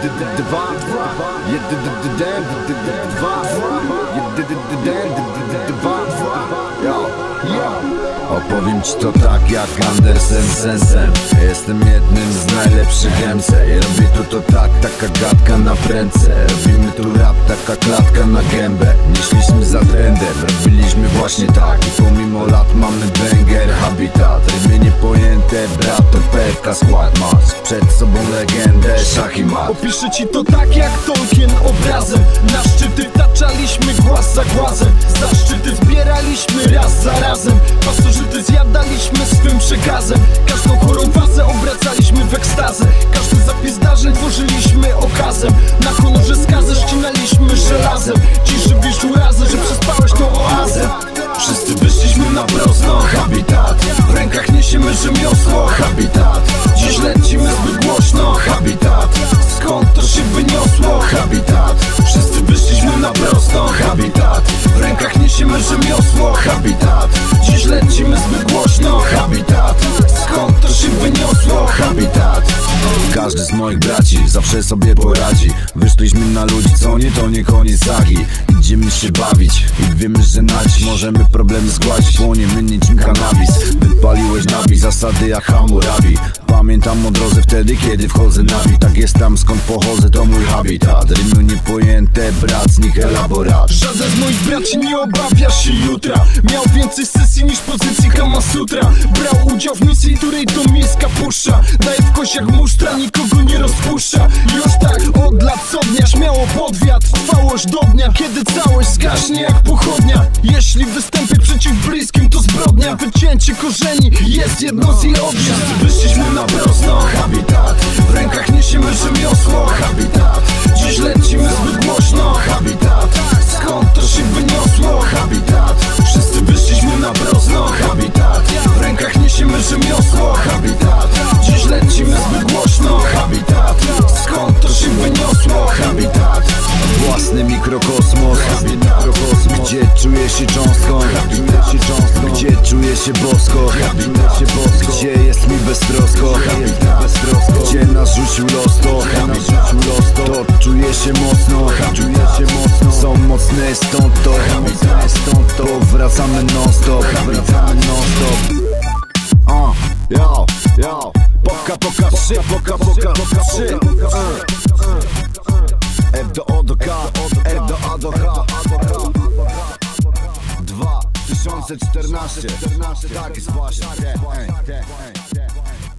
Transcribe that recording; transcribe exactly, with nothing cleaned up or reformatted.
dwa, jeden, dwa, jeden, dwa, yo, yo. Opowiem ci to tak jak Andersen sensem. Jestem jednym z najlepszych M C. I robię tu to tak, taka gadka na prędce. Robimy tu rap, taka klatka na gębę. Nie szliśmy za trendem, robiliśmy właśnie tak. I pomimo lat mamy banger, habitat. Rymy niepojęte, brat to P F K skład. Masz przed sobą legendę, szach i mat. Opiszę ci to tak jak Tolkien obrazem. Na szczyty taczaliśmy głaz za głazem. Zaszczyty zbieraliśmy raz za razem. Pasożyty zjadaliśmy swym przekazem. Każdą chorą fazę obracaliśmy w ekstazę. Każdy zapis zdarzeń tworzyliśmy okazem. Na honorze skazę ścinaliśmy żelazem. Ciszy wiesz urazę, że przespałeś tą oazę. Wszyscy wyszliśmy na prostą, habitat. W rękach niesiemy rzemiosło, habitat. Dziś lecimy zbyt głośno, habitat. Skąd to się wyniosło, habitat. Wszyscy wyszliśmy na prostą, habitat. W rękach niesiemy rzemiosło, habitat. Dziś lecimy zbyt głośno, habitat. Skąd to się wyniosło, habitat. Każdy z moich braci zawsze sobie poradzi. Wyszliśmy na ludzi, co nie to nie koniec sagi. Idziemy się bawić i wiemy, że na dziś możemy problemy zgładzić. Płoniemy niczym kanabis. Wypaliłeś nawi, zasady jak Hammurabi. Pamiętam o drodze wtedy, kiedy wchodzę na wid. Tak jest tam, skąd pochodzę, to mój habitat. Rymy niepojęte, brat z nich elaborat. Żaden z moich braci nie obawia się jutra. Miał więcej sesji niż pozycji Kama Sutra. Brał udział w misji, której do miska puszcza. Daje w kość jak musztra, nikogo nie rozpuszcza. Już tak od lat co dnia, śmiało podwiat. Trwałość do dnia, kiedy całość zgaśnie jak pochodnia. Jeśli występy przeciw bliskim to zbrodnia. Wycięcie korzeni jest jedno z jej objęć. Wyszliśmy na prostą, habitat. W rękach niesiemy rzemiosło, habitat. Dziś lecimy zbyt głośno, habitat. Skąd to się wyniosło, habitat. Wszyscy wyszliśmy na prostą, habitat. W rękach niesiemy rzemiosło, habitat. Dziś lecimy zbyt głośno, habitat. Skąd to się wyniosło, habitat. Własny mikrokosmos, gdzie czuję się cząstką, gdzie czuję się bosko, gdzie jest mi beztrosko, gdzie nas rzucił los, to, to czuję się mocno, są mocne stąd to, powracamy non stop, uh, yo, yo, poka, poka, trzy, poka, poka, trzy, F do O do K, R do A do H. dwa tysiące czternaście, tak jest właśnie.